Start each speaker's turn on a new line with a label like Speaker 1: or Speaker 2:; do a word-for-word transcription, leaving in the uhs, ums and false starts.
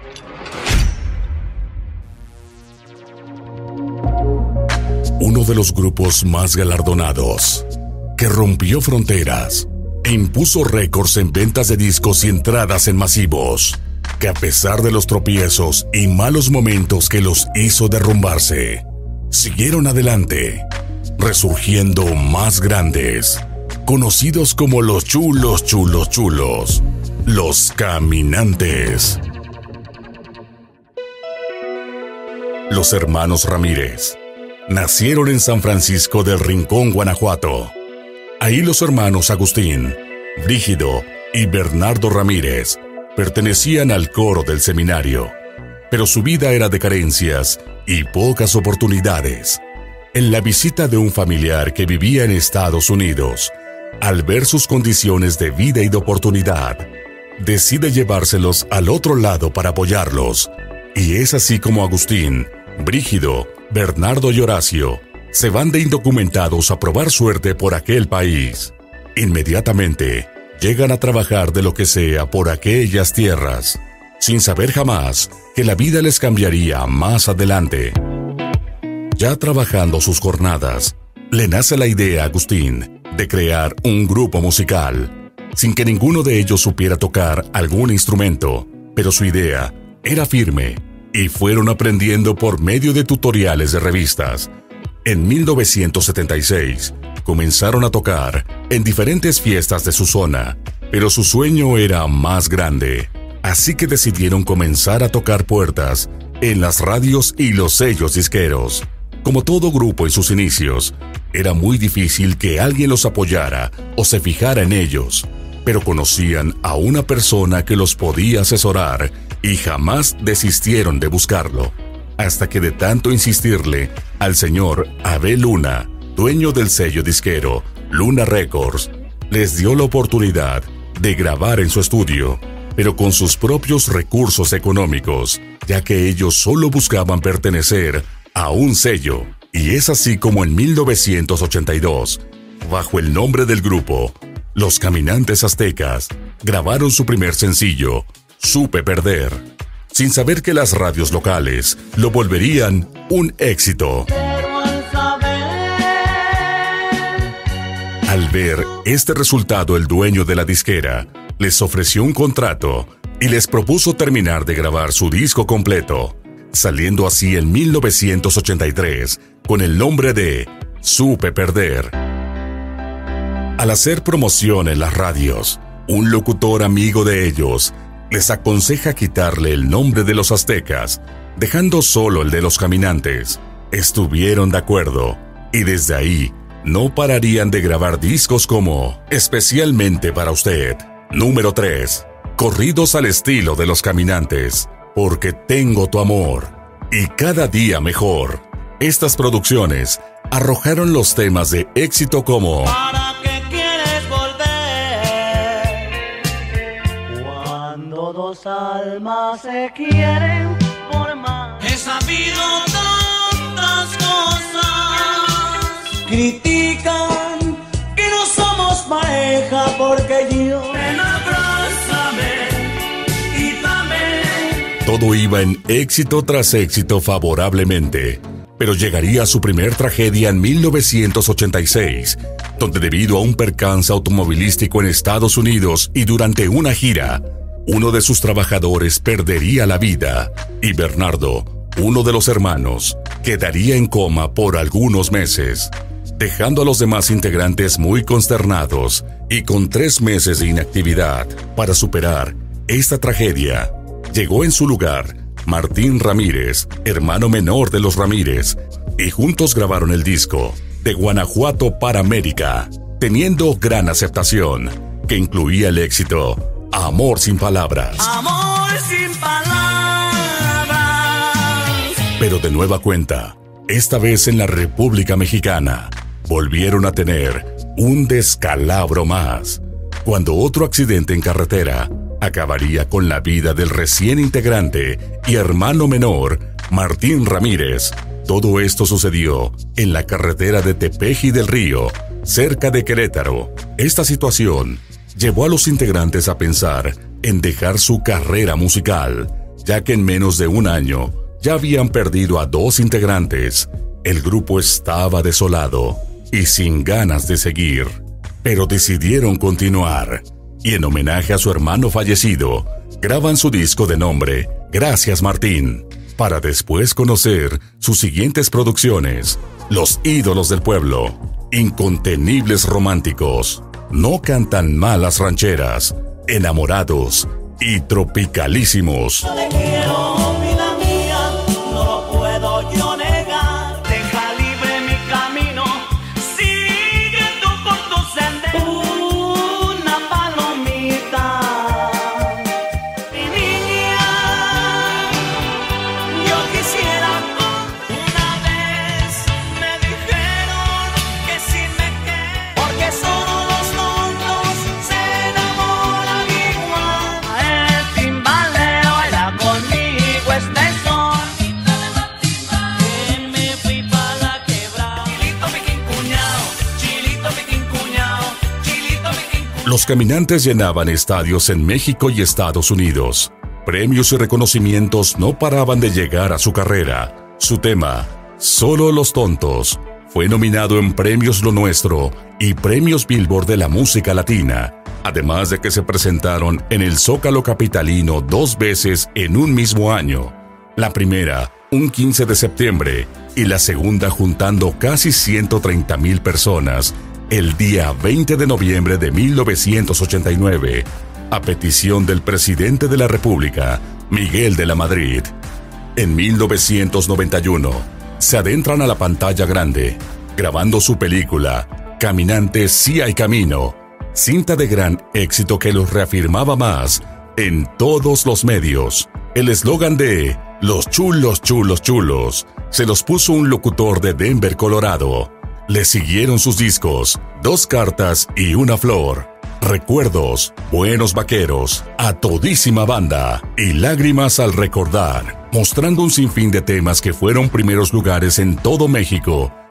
Speaker 1: Uno de los grupos más galardonados, que rompió fronteras e impuso récords en ventas de discos y entradas en masivos, que a pesar de los tropiezos y malos momentos que los hizo derrumbarse, siguieron adelante, resurgiendo más grandes, conocidos como los chulos, chulos, chulos, los Caminantes. Los hermanos Ramírez nacieron en San Francisco del Rincón, Guanajuato. Ahí los hermanos Agustín, Brígido y Bernardo Ramírez pertenecían al coro del seminario, pero su vida era de carencias y pocas oportunidades. En la visita de un familiar que vivía en Estados Unidos, al ver sus condiciones de vida y de oportunidad, decide llevárselos al otro lado para apoyarlos, y es así como Agustín, Brígido, Bernardo y Horacio se van de indocumentados a probar suerte por aquel país. Inmediatamente llegan a trabajar de lo que sea por aquellas tierras, sin saber jamás que la vida les cambiaría más adelante. Ya trabajando sus jornadas, le nace la idea a Agustín de crear un grupo musical, sin que ninguno de ellos supiera tocar algún instrumento, pero su idea era firme y fueron aprendiendo por medio de tutoriales de revistas. En mil novecientos setenta y seis, comenzaron a tocar en diferentes fiestas de su zona, pero su sueño era más grande, así que decidieron comenzar a tocar puertas en las radios y los sellos disqueros. Como todo grupo en sus inicios, era muy difícil que alguien los apoyara o se fijara en ellos, pero conocían a una persona que los podía asesorar y jamás desistieron de buscarlo, hasta que de tanto insistirle al señor Abel Luna, dueño del sello disquero Luna Records, les dio la oportunidad de grabar en su estudio, pero con sus propios recursos económicos, ya que ellos solo buscaban pertenecer a un sello. Y es así como en mil novecientos ochenta y dos, bajo el nombre del grupo, Los Caminantes Aztecas, grabaron su primer sencillo, Supe Perder, sin saber que las radios locales lo volverían un éxito.
Speaker 2: Pero al saber...
Speaker 1: Al ver este resultado, el dueño de la disquera les ofreció un contrato y les propuso terminar de grabar su disco completo, saliendo así en mil novecientos ochenta y tres con el nombre de Supe Perder. Al hacer promoción en las radios, un locutor amigo de ellos les aconseja quitarle el nombre de los aztecas, dejando solo el de los caminantes. Estuvieron de acuerdo, y desde ahí no pararían de grabar discos como Especialmente para Usted, número tres, Corridos al estilo de los Caminantes, Porque tengo tu amor, y Cada día mejor. Estas producciones arrojaron los temas de éxito como
Speaker 2: ¿Para qué quieres volver? Cuando dos almas se quieren por más. He sabido tantas cosas. Critican que no somos pareja porque yo... Ven, abrázame y dame.
Speaker 1: Todo iba en éxito tras éxito favorablemente, pero llegaría a su primer tragedia en mil novecientos ochenta y seis, donde debido a un percance automovilístico en Estados Unidos y durante una gira, uno de sus trabajadores perdería la vida y Bernardo, uno de los hermanos, quedaría en coma por algunos meses, dejando a los demás integrantes muy consternados y con tres meses de inactividad. Para superar esta tragedia, llegó en su lugar Martín Ramírez, hermano menor de los Ramírez, y juntos grabaron el disco De Guanajuato para América, teniendo gran aceptación, que incluía el éxito Amor sin palabras.
Speaker 2: Amor sin palabras.
Speaker 1: Pero de nueva cuenta, esta vez en la República Mexicana, volvieron a tener un descalabro más, cuando otro accidente en carretera acabaría con la vida del recién integrante y hermano menor, Martín Ramírez. Todo esto sucedió en la carretera de Tepeji del Río, cerca de Querétaro. Esta situación llevó a los integrantes a pensar en dejar su carrera musical, ya que en menos de un año ya habían perdido a dos integrantes. El grupo estaba desolado y sin ganas de seguir, pero decidieron continuar y en homenaje a su hermano fallecido, graban su disco de nombre Gracias Martín, para después conocer sus siguientes producciones: Los ídolos del pueblo, Incontenibles románticos, No cantan mal las rancheras, Enamorados y Tropicalísimos.
Speaker 2: No te quiero, vida mía, no lo puedo yo negar. Deja libre mi camino, sigue tú por tu sendero. Una palomita, mi niña, yo quisiera. Una vez me dijeron que si me quedé, porque solo los tontos se enamoran igual. El timbalero era conmigo este son, que me fui pa' la quebrada. Chilito piquín cuñao, chilito piquín cuñao, chilito piquín cuñao.
Speaker 1: Los Caminantes llenaban estadios en México y Estados Unidos. Premios y reconocimientos no paraban de llegar a su carrera. Su tema, Solo los tontos, fue nominado en Premios Lo Nuestro y Premios Billboard de la música latina, además de que se presentaron en el Zócalo capitalino dos veces en un mismo año. La primera, un quince de septiembre, y la segunda juntando casi ciento treinta mil personas, el día veinte de noviembre de mil novecientos ochenta y nueve, a petición del presidente de la República, Miguel de la Madrid. En mil novecientos noventa y uno, se adentran a la pantalla grande, grabando su película Caminantes sí hay camino, cinta de gran éxito que los reafirmaba más en todos los medios. El eslogan de Los chulos, chulos, chulos se los puso un locutor de Denver, Colorado. Le siguieron sus discos Dos cartas y una flor, Recuerdos, Buenos vaqueros, A todísima banda y Lágrimas al recordar, mostrando un sinfín de temas que fueron primeros lugares en todo México